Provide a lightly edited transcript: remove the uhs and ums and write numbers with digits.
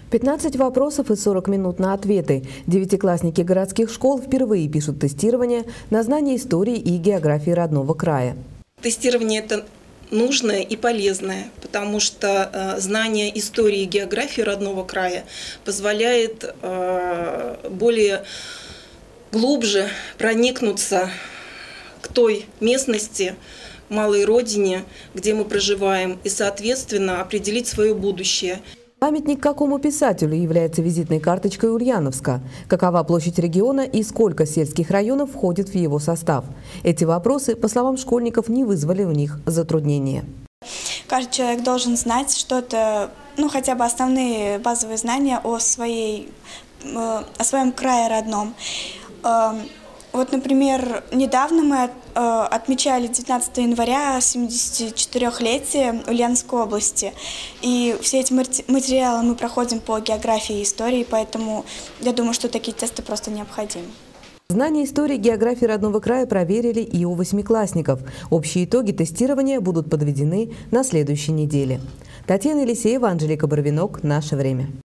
15 вопросов и 40 минут на ответы. Девятиклассники городских школ впервые пишут тестирование на знание истории и географии родного края. Тестирование – это нужное и полезное, потому что знание истории и географии родного края позволяет более глубже проникнуться к той местности, малой родине, где мы проживаем, и, соответственно, определить свое будущее. Памятник какому писателю является визитной карточкой Ульяновска? Какова площадь региона и сколько сельских районов входит в его состав? Эти вопросы, по словам школьников, не вызвали у них затруднения. Каждый человек должен знать что-то, хотя бы основные базовые знания о своем крае родном. Вот, например, недавно мы отмечали 19 января 74-летие Ульяновской области. И все эти материалы мы проходим по географии и истории, поэтому я думаю, что такие тесты просто необходимы. Знания истории и географии родного края проверили и у восьмиклассников. Общие итоги тестирования будут подведены на следующей неделе. Татьяна Елисеева, Анжелика Барвинок. Наше время.